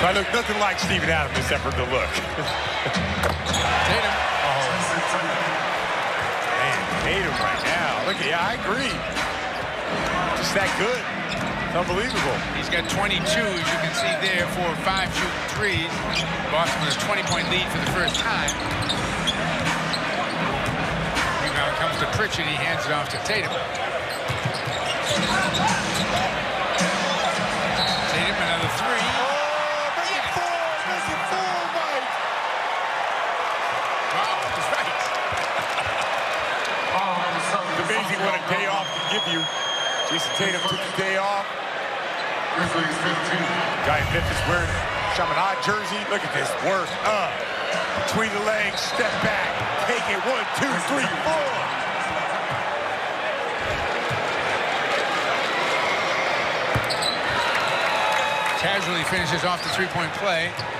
I look nothing like Steven Adams except for the look. Tatum. Oh. Man, Tatum right now. Look at, yeah, I agree. Just that good. It's unbelievable. He's got 22, as you can see there, 4 or 5 shooting threes. Boston with a 20-point lead for the first time. Now it comes to Pritchard. He hands it off to Tatum. Tatum, another 3. Make it 4, Mike. Wow, that's right. It's amazing what a day off can give you. Jayson Tatum took the day off. Grizzlies 15. Guy in Memphis wearing Chaminade jersey. Look at this work. Between the legs, step back, take it. 1, 2, 3, 4. Casually finishes off the three-point play.